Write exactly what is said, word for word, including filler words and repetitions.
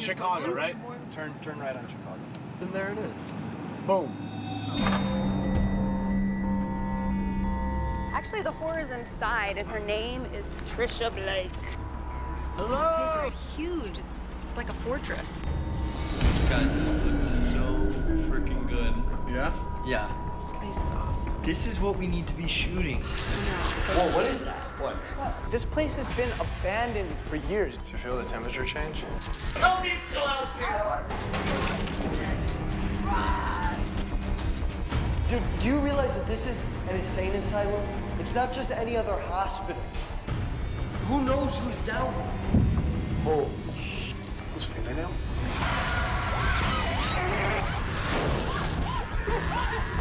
Chicago, right? Turn, turn right on Chicago. Then there it is. Boom. Actually, the whore is inside, and her name is Trisha Blake. Hello! This place is huge. It's it's like a fortress. Guys, this looks so freaking good. Yeah? Yeah. This place is awesome. This is what we need to be shooting. Whoa, what is that? What? This place has been abandoned for years. Do you feel the temperature change? Tony, chill out, Dude, do you realize that this is an insane asylum? It's not just any other hospital. Who knows who's down there? Oh, those fingernails?